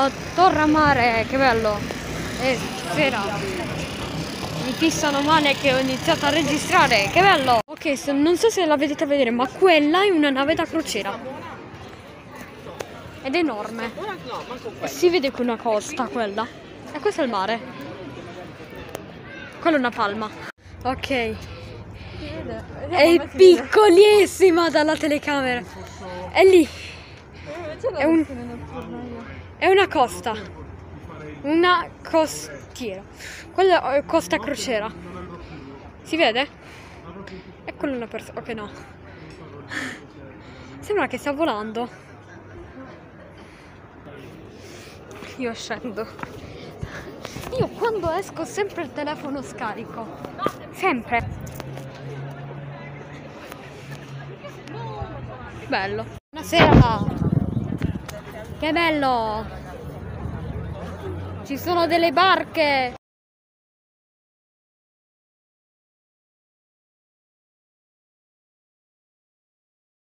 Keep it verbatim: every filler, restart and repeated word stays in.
a Torre che bello. E sera mi fissano male che ho iniziato a registrare, che bello. Ok, se, non so se la vedete a vedere, ma quella è una nave da crociera ed è enorme e si vede qui una costa, quella, e questo è il mare, quella è una palma. Ok, è piccolissima dalla telecamera, è lì, è, un, è una costa, una costiera, quella è costa crociera, si vede? E quella è una persona, ok no, sembra che sta volando. Io scendo, io quando esco sempre il telefono scarico, sempre. Bello. Buonasera. Che bello. Ci sono delle barche.